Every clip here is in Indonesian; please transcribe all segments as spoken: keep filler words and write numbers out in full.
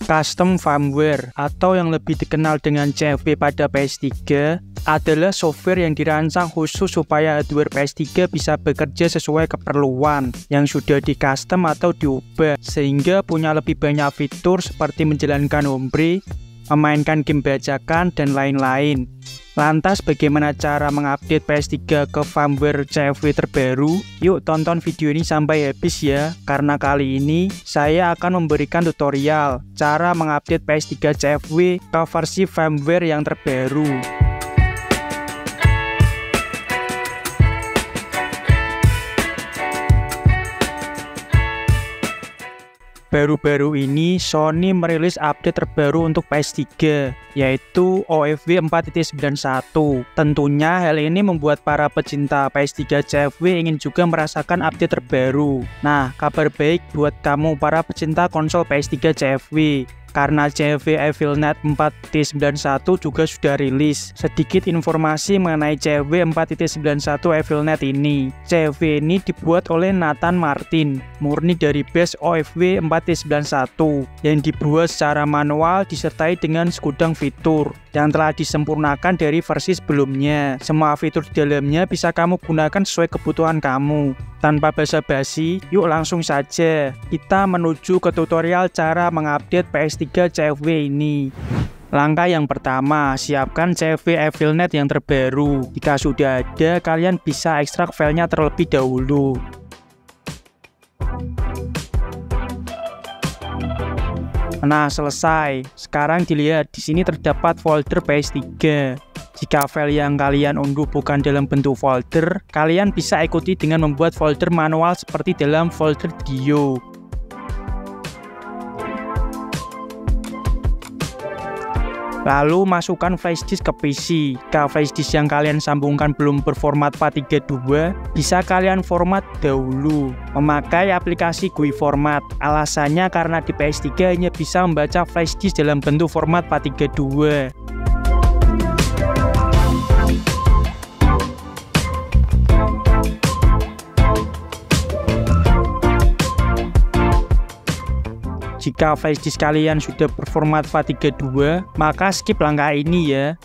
Custom firmware atau yang lebih dikenal dengan C F W pada P S tiga adalah software yang dirancang khusus supaya hardware P S tiga bisa bekerja sesuai keperluan yang sudah di custom atau diubah sehingga punya lebih banyak fitur seperti menjalankan homebrew, memainkan game bajakan, dan lain-lain. Lantas bagaimana cara mengupdate P S tiga ke firmware C F W terbaru? Yuk tonton video ini sampai habis ya, karena kali ini saya akan memberikan tutorial cara mengupdate P S tiga C F W ke versi firmware yang terbaru. Baru-baru ini Sony merilis update terbaru untuk P S tiga, yaitu O F W empat titik sembilan satu. Tentunya hal ini membuat para pecinta P S tiga C F W ingin juga merasakan update terbaru. Nah, kabar baik buat kamu para pecinta konsol P S tiga C F W. Karena C F W Evilnet empat titik sembilan satu juga sudah rilis. Sedikit informasi mengenai C F W empat titik sembilan satu Evilnet ini. C F W ini dibuat oleh Nathan Martin, murni dari base O F W empat titik sembilan satu, yang dibuat secara manual disertai dengan segudang fitur yang telah disempurnakan dari versi sebelumnya. Semua fitur di dalamnya bisa kamu gunakan sesuai kebutuhan kamu. Tanpa basa-basi, yuk langsung saja kita menuju ke tutorial cara mengupdate P S tiga C F W ini. Langkah yang pertama, siapkan C F W Evilnet yang terbaru. Jika sudah ada, kalian bisa ekstrak filenya terlebih dahulu. Nah, selesai. Sekarang dilihat di sini terdapat folder P S tiga. Jika file yang kalian unduh bukan dalam bentuk folder, kalian bisa ikuti dengan membuat folder manual seperti dalam folder Dio. Lalu masukkan flash disk ke P C. Jika flash disk yang kalian sambungkan belum berformat FAT tiga dua, bisa kalian format dahulu memakai aplikasi G U I Format. Alasannya karena di P S tiga hanya bisa membaca flash disk dalam bentuk format FAT tiga dua. Jika flash disk kalian sudah berformat FAT tiga dua, maka skip langkah ini ya.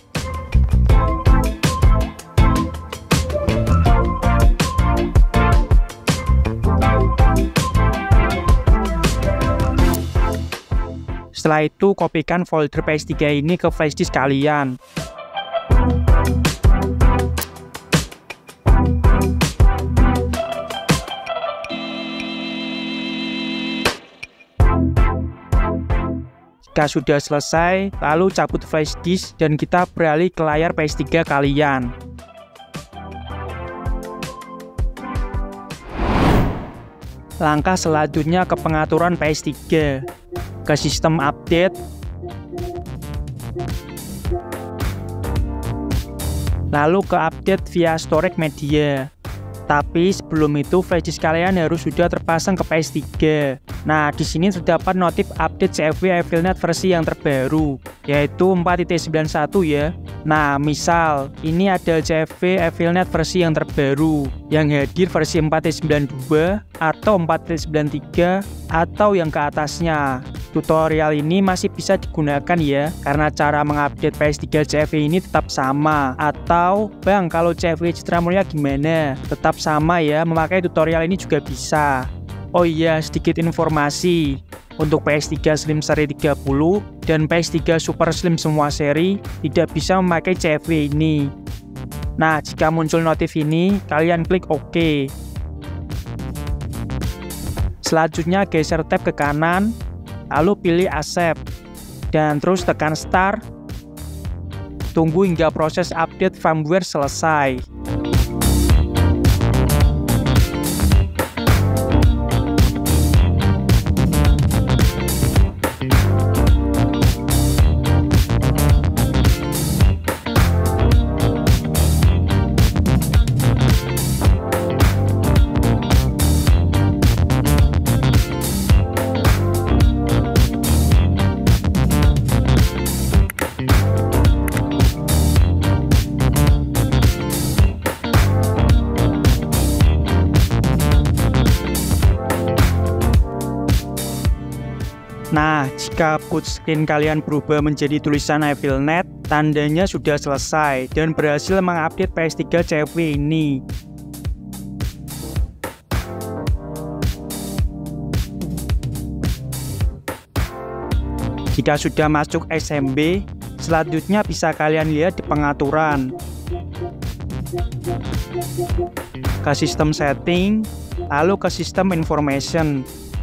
Setelah itu, kopikan folder P S tiga ini ke flash disk kalian. Jika sudah selesai, lalu cabut flash disk dan kita beralih ke layar P S tiga kalian. Langkah selanjutnya ke pengaturan P S tiga, ke sistem update, lalu ke update via storage media. Tapi sebelum itu flash disk kalian harus sudah terpasang ke P S tiga. Nah, di sini terdapat notif update C F W Evilnet versi yang terbaru, yaitu empat titik sembilan satu ya. Nah, misal ini ada C F W Evilnet versi yang terbaru yang hadir versi empat titik sembilan dua atau empat titik sembilan tiga atau yang ke atasnya. Tutorial ini masih bisa digunakan ya, karena cara mengupdate P S tiga C F W ini tetap sama. Atau, Bang, kalau C F W Citra Mulia gimana? Tetap sama ya, memakai tutorial ini juga bisa. Oh iya, sedikit informasi. Untuk P S tiga Slim seri tiga puluh dan P S tiga Super Slim semua seri tidak bisa memakai C F W ini. Nah, jika muncul notif ini, kalian klik OK. Selanjutnya geser tab ke kanan, lalu pilih Accept, dan terus tekan Start. Tunggu hingga proses update firmware selesai. Nah, jika boot screen kalian berubah menjadi tulisan I Feel Net, tandanya sudah selesai dan berhasil mengupdate P S tiga C F W ini. Jika sudah masuk S M B, selanjutnya bisa kalian lihat di pengaturan, ke sistem setting, lalu ke sistem information.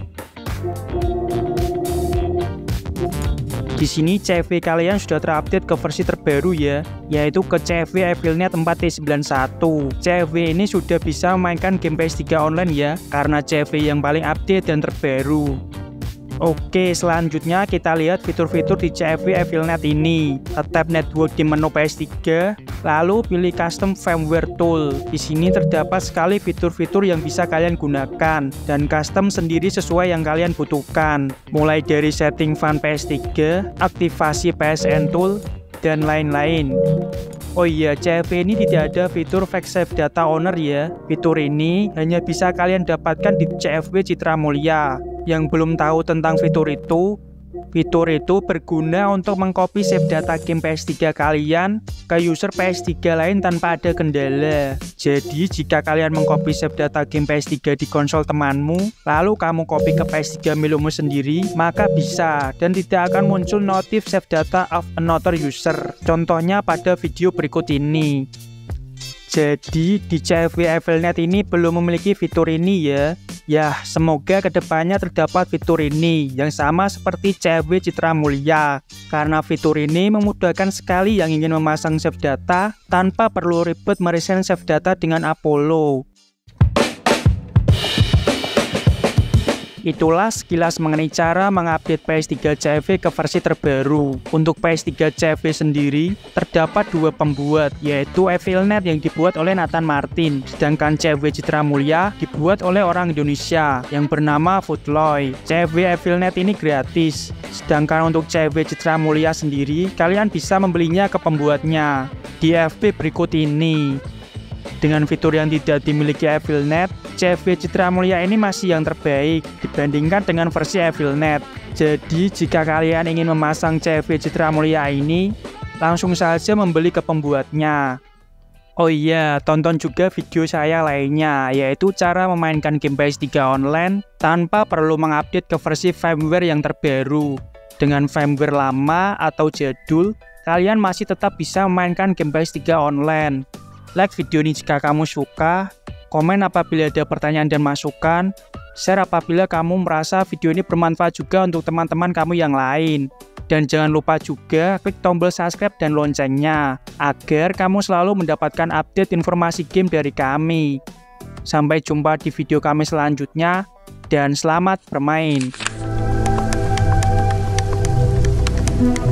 Di sini C F W kalian sudah terupdate ke versi terbaru ya, yaitu ke C F W I Feel Net empat titik sembilan satu. C F W ini sudah bisa memainkan game P S tiga online ya, karena C F W yang paling update dan terbaru. Oke, selanjutnya kita lihat fitur-fitur di C F W I Feel Net ini. Tap network di menu P S tiga, lalu pilih custom firmware tool. Di sini terdapat sekali fitur-fitur yang bisa kalian gunakan dan custom sendiri sesuai yang kalian butuhkan. Mulai dari setting fan P S tiga, aktivasi P S N tool, dan lain-lain. Oh iya, C F W ini tidak ada fitur Fake Save Data Owner ya. Fitur ini hanya bisa kalian dapatkan di C F W Citra Mulia. Yang belum tahu tentang fitur itu, fitur itu berguna untuk mengcopy save data game P S tiga kalian ke user P S tiga lain tanpa ada kendala. Jadi jika kalian mengcopy save data game P S tiga di konsol temanmu, lalu kamu copy ke P S tiga milikmu sendiri, maka bisa dan tidak akan muncul notif save data of another user. Contohnya pada video berikut ini. Jadi di C F W I Feel Net ini belum memiliki fitur ini ya. Ya, semoga kedepannya terdapat fitur ini yang sama seperti C F W Citra Mulia. Karena fitur ini memudahkan sekali yang ingin memasang save data tanpa perlu ribet meresign save data dengan Apollo. Itulah sekilas mengenai cara mengupdate P S tiga C F W ke versi terbaru. Untuk P S tiga C F W sendiri, terdapat dua pembuat, yaitu I Feel Net yang dibuat oleh Nathan Martin, sedangkan C F W Citra Mulia dibuat oleh orang Indonesia yang bernama Footloy. C F W I Feel Net ini gratis, sedangkan untuk C F W Citra Mulia sendiri, kalian bisa membelinya ke pembuatnya di F B berikut ini. Dengan fitur yang tidak dimiliki I Feel Net, C F W Citra Mulia ini masih yang terbaik dibandingkan dengan versi I Feel Net. Jadi jika kalian ingin memasang C F W Citra Mulia ini, langsung saja membeli ke pembuatnya. Oh iya, tonton juga video saya lainnya, yaitu cara memainkan game P S tiga online tanpa perlu mengupdate ke versi firmware yang terbaru. Dengan firmware lama atau jadul, kalian masih tetap bisa memainkan game P S tiga online. Like video ini jika kamu suka, komen apabila ada pertanyaan dan masukan, share apabila kamu merasa video ini bermanfaat juga untuk teman-teman kamu yang lain. Dan jangan lupa juga klik tombol subscribe dan loncengnya, agar kamu selalu mendapatkan update informasi game dari kami. Sampai jumpa di video kami selanjutnya, dan selamat bermain.